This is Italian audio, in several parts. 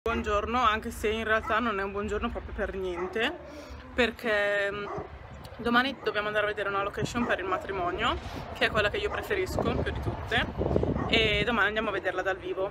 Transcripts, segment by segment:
Buongiorno, anche se in realtà non è un buongiorno proprio per niente, perché domani dobbiamo andare a vedere una location per il matrimonio, che è quella che io preferisco più di tutte, e domani andiamo a vederla dal vivo.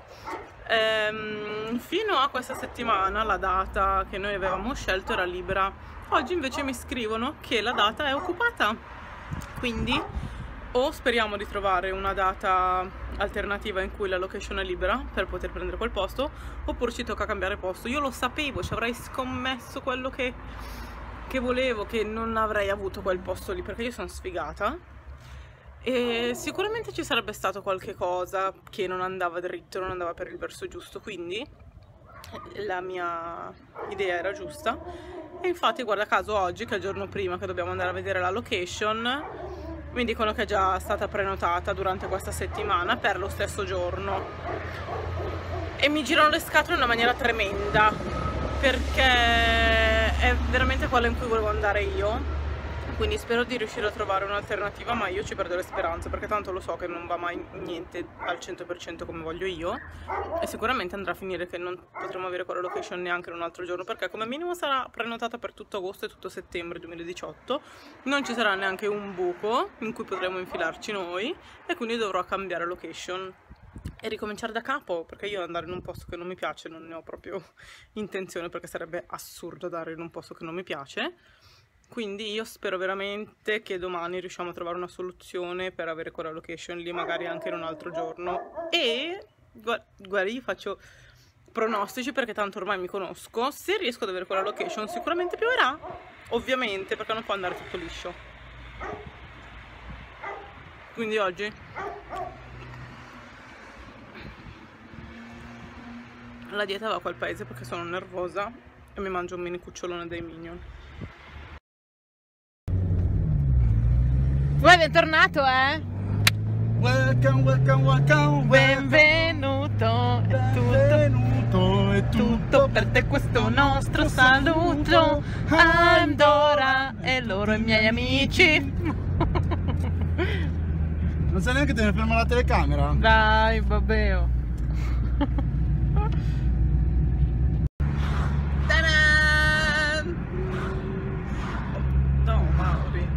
Fino a questa settimana la data che noi avevamo scelto era libera, oggi invece mi scrivono che la data è occupata, quindi o speriamo di trovare una data alternativa in cui la location è libera per poter prendere quel posto, oppure ci tocca cambiare posto. Io lo sapevo, ci avrei scommesso quello che volevo, che non avrei avuto quel posto lì, perché io sono sfigata e sicuramente ci sarebbe stato qualche cosa che non andava dritto, non andava per il verso giusto, quindi la mia idea era giusta. E infatti guarda caso oggi, che è il giorno prima che dobbiamo andare a vedere la location, mi dicono che è già stata prenotata durante questa settimana per lo stesso giorno e mi girano le scatole in una maniera tremenda, perché è veramente quella in cui volevo andare io, quindi spero di riuscire a trovare un'alternativa, ma io ci perdo le speranze perché tanto lo so che non va mai niente al 100% come voglio io, e sicuramente andrà a finire che non potremo avere quella location neanche in un altro giorno, perché come minimo sarà prenotata per tutto agosto e tutto settembre 2018, non ci sarà neanche un buco in cui potremo infilarci noi, e quindi dovrò cambiare location e ricominciare da capo, perché io andare in un posto che non mi piace non ne ho proprio intenzione, perché sarebbe assurdo andare in un posto che non mi piace. Quindi io spero veramente che domani riusciamo a trovare una soluzione per avere quella location lì, magari anche in un altro giorno. E guarda, io faccio pronostici perché tanto ormai mi conosco. Se riesco ad avere quella location sicuramente pioverà, ovviamente, perché non può andare tutto liscio. Quindi oggi la dieta va a quel paese perché sono nervosa e mi mangio un mini cucciolone dei Minion. Uè, bentornato, Welcome, welcome, welcome. Benvenuto, Benvenuto, è tutto per te questo nostro saluto. I'm Dora e loro i miei amici. Non sai neanche tenere ferma la telecamera? Dai, vabbè. No, Mauri,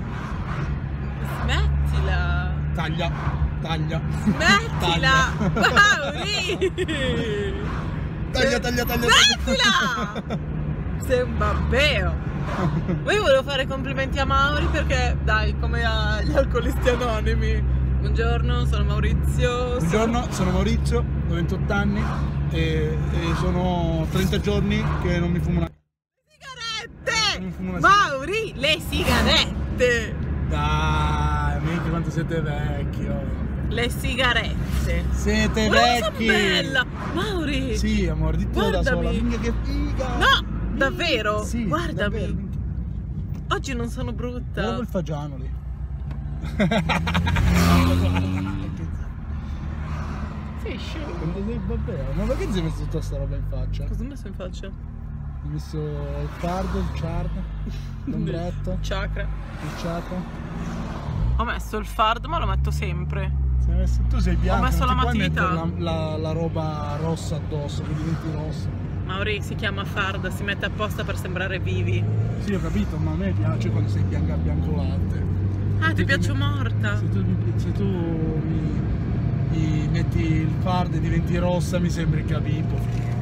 smettila! Taglia, taglia. Smettila! Mauri! Taglia. Smettila! Sei un babbeo! Ma io volevo fare complimenti a Mauri perché, dai, come agli alcolisti anonimi. Buongiorno, sono Maurizio. Buongiorno, sono Maurizio, ho 28 anni e sono 30 giorni che non mi fumo una Sigarette! Mauri, le sigarette! Dai, mica quanto siete vecchio. Le sigarette! Siete vecchi! Sono bella! Mauri! Sì, amore, dittelo da sola. Minchia che figa! No! Davvero? Sì, guardami! davvero. Oggi non sono brutta! Guarda quel fagiano lì. Sei scemo! Quando sei babbeo. Ma perché ti sei messo tutta sta roba in faccia? Cosa ho messo in faccia? Hai messo il fardo, il chard, l'ombretto, Chakra. il chakra. Ho messo il fardo, ma lo metto sempre. Tu sei bianco, Ho messo non la ti puoi matita. mettere la roba rossa addosso, che diventi rossa. Mauri, si chiama farda, si mette apposta per sembrare vivi. Sì, ho capito, ma a me piace quando sei bianca bianco latte. Ah, ti piaccio morta? Se tu mi metti il fardo e diventi rossa, mi sembri Capipo.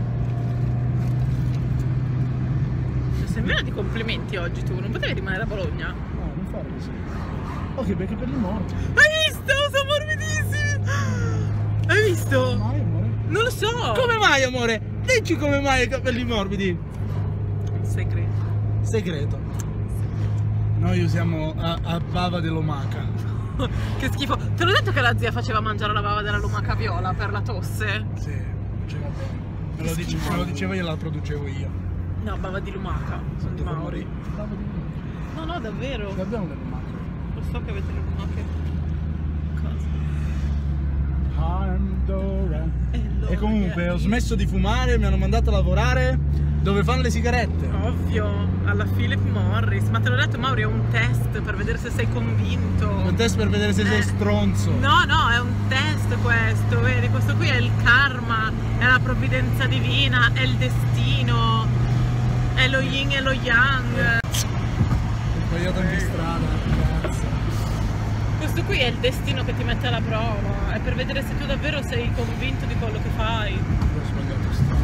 Sei piena di complimenti oggi tu, non potevi rimanere a Bologna? No, non fare così. Ok, perché per i morti. Hai visto? Sono morbidissimi! Hai visto? Come mai, amore? Non lo so! Come mai, amore? Dici come mai i capelli morbidi? Segreto. Segreto. Noi usiamo a bava dell'omaca. Che schifo. Te l'ho detto che la zia faceva mangiare la bava della lumaca viola per la tosse? Sì, faceva bene. Me lo dicevo io e la producevo io. No, bava di lumaca. Sono di Mauri. Bava di lumaca. No, davvero. Ce l'abbiamo le lumache. Lo so che avete le lumache. Cosa? Pandora. loro E comunque miei. ho smesso di fumare, mi hanno mandato a lavorare dove fanno le sigarette. Ovvio, alla Philip Morris. Ma te l'ho detto, Mauri, è un test per vedere se sei convinto. Un test per vedere se sei stronzo. No, no, è un test questo, vedi, questo qui è il karma, è la provvidenza divina, è il destino, è lo yin e lo yang. Ho sbagliato anche strada, cazzo. Questo qui è il destino che ti mette alla prova, è per vedere se tu davvero sei convinto di quello che fai. Ho sbagliato strada.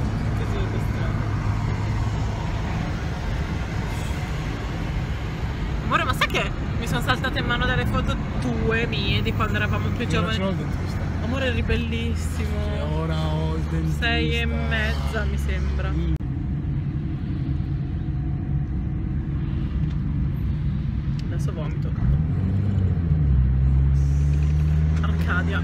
Amore, ma sai che mi sono saltate in mano delle foto tue mie di quando eravamo più giovani? C'ho il dentista. Amore, eri bellissimo. E ora ho il dentista. 6,5 mi sembra. Adesso vomito. Arcadia.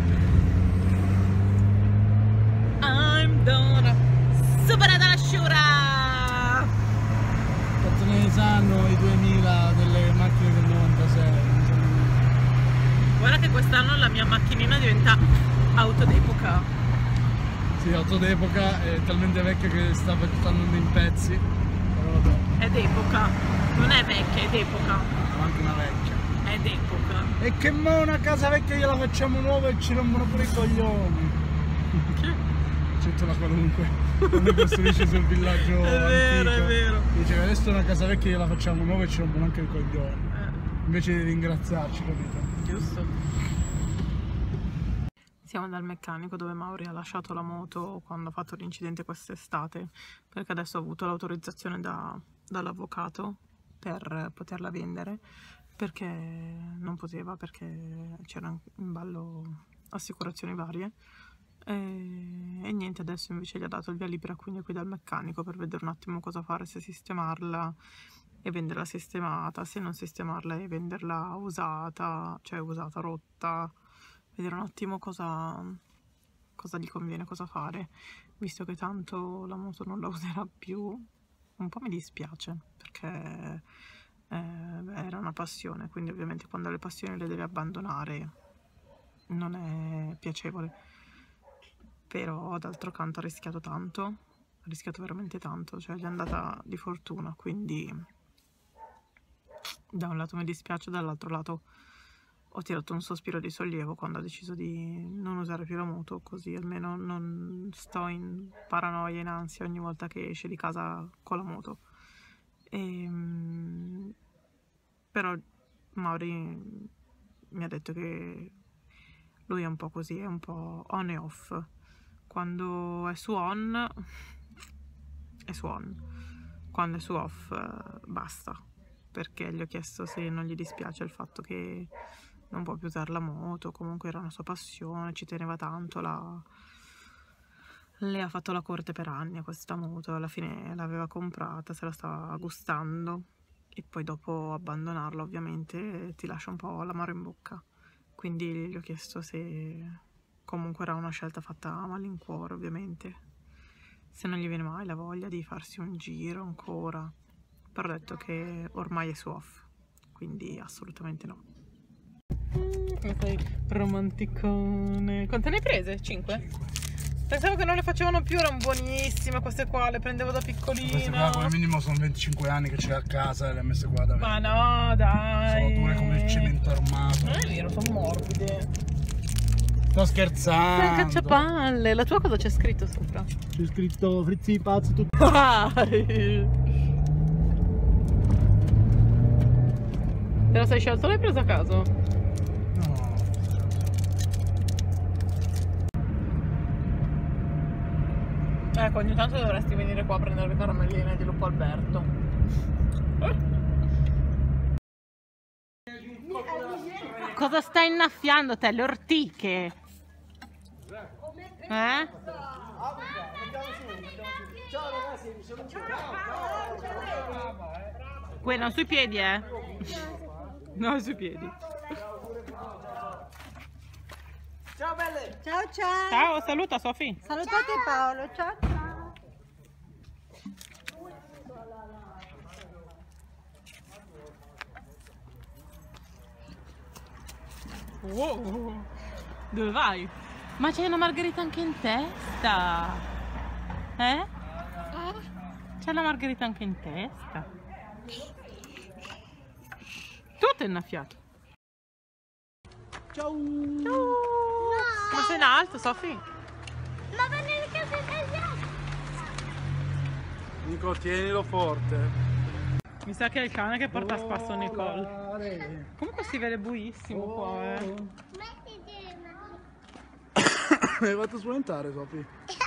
I'm Dora. Superata la sciura! Quanto ne sanno i 2000 delle macchine del 96? Guarda che quest'anno la mia macchinina diventa auto d'epoca. Sì, auto d'epoca, è talmente vecchia che sta andando in pezzi. Però vabbè, È d'epoca. Non è vecchia, è d'epoca. è anche una vecchia. È d'epoca. E che mo una casa vecchia gliela facciamo nuova e ci rompono pure i coglioni. C'è la qualunque. Quando costruisce sul villaggio È vero, antico. è vero. Dice che adesso una casa vecchia gliela facciamo nuova e ci rompono anche i coglioni. Invece di ringraziarci, capito? Giusto. Siamo dal meccanico dove Mauri ha lasciato la moto quando ha fatto l'incidente quest'estate, perché adesso ha avuto l'autorizzazione dall'avvocato per poterla vendere, perché non poteva, perché c'erano in ballo assicurazioni varie. E niente, adesso invece gli ha dato il via libera, quindi è qui dal meccanico per vedere un attimo cosa fare, se sistemarla e venderla sistemata, se non sistemarla e venderla usata, cioè usata, rotta, vedere un attimo cosa gli conviene, cosa fare, visto che tanto la moto non la userà più. Un po' mi dispiace, perché era una passione, quindi ovviamente quando le passioni le devi abbandonare non è piacevole. Però d'altro canto ha rischiato tanto, ha rischiato veramente tanto, cioè gli è andata di fortuna, quindi da un lato mi dispiace, dall'altro lato ho tirato un sospiro di sollievo quando ha deciso di non usare più la moto, così almeno non sto in paranoia, in ansia ogni volta che esce di casa con la moto. Però Mauri mi ha detto che lui è un po' così, è un po' on e off. Quando è su on, è su on. Quando è su off, basta. Perché gli ho chiesto se non gli dispiace il fatto che non può più usare la moto, comunque era una sua passione, ci teneva tanto, le ha fatto la corte per anni a questa moto, alla fine l'aveva comprata, se la stava gustando e poi dopo abbandonarla ovviamente ti lascia un po' l'amaro in bocca. Quindi gli ho chiesto se comunque era una scelta fatta a malincuore, ovviamente, se non gli viene mai la voglia di farsi un giro ancora, però ho detto che ormai è su off, quindi assolutamente no. Come sei romanticone. Quante ne hai prese? 5? Pensavo che non le facevano più, erano buonissime queste qua, le prendevo da piccolina. Queste qua come minimo sono 25 anni che ce l'hai a casa e le hai messe qua da Ma no, dai. sono dure come il cemento armato. Non è vero, sono morbide. Sto scherzando. Sei un cacciapalle. La tua cosa c'è scritto sopra? C'è scritto frizzi pazzi tutto. Te la sei scelto o l'hai presa a caso? No. Ecco, ogni tanto dovresti venire qua a prendere le caramelline di Lupo Alberto. Cosa stai innaffiando te? Le ortiche? Eh? Quella sui piedi, eh? No, sui piedi. Ciao belle! Ciao ciao! Ciao, saluta Sofì. Salutate Paolo, ciao ciao! Wow. Dove vai? Ma c'è una margherita anche in testa. Eh? C'è la margherita anche in testa. Tutto è innaffiato. Ciao! Ciao! Ma sei in alto, Sofì. Ma va nelle case italiane. Nico, tienilo forte. Mi sa che è il cane che porta a spasso Nicole. Comunque si vede buissimo qua, Mettiti Mi hai fatto spaventare, Sofì.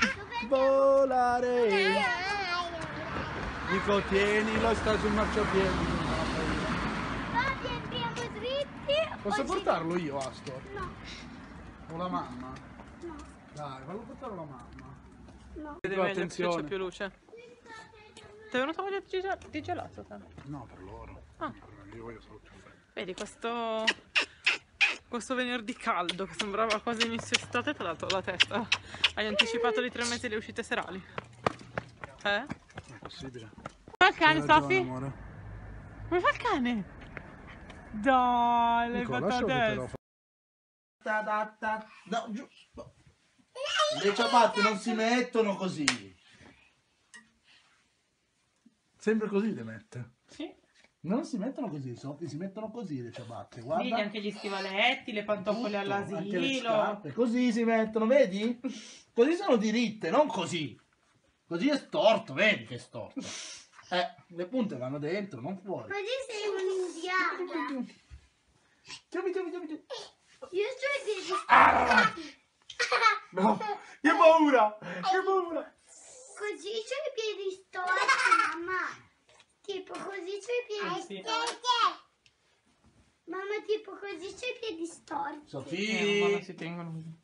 Volare. Nico, tienilo, sta sul marciapiede. Papi, andiamo dritti. Posso portarlo io, Astor? No, O la mamma? no, Dai, fallo portare la mamma. no. Vedi Però meglio perché c'è attenzione. più luce. Ti è venuta voglia di gelato, te? No, per loro. Ah. Io voglio solo il caffè. Vedi, questo venerdì caldo che sembrava quasi inizio estate ti ha dato la testa. Hai anticipato di 3 mesi le uscite serali. È possibile. Fa il cane, Hai ragione, Sofì? amore. Come fa il cane? Dai, l'hai Nico, fatto lascialo che te adesso. lo fa. No, giù. Le ciabatte non si mettono così. Sempre così le mette. Sì. Non si mettono così, Sofì, si mettono così le ciabatte. Vedi Guarda. anche gli stivaletti, le pantofole Tutto, anche le all'asilo. scarpe. Così si mettono, vedi? Così sono diritte, non così. Così è storto, vedi che è storto. Le punte vanno dentro, non fuori. Così sei un'indiana. Io sto i piedi storti. No, che paura, che paura. Così c'ho i piedi storti, mamma. Tipo così c'ho i piedi sì. storti. Mamma, tipo così c'ho i piedi storti. Sofì. Si tengono così.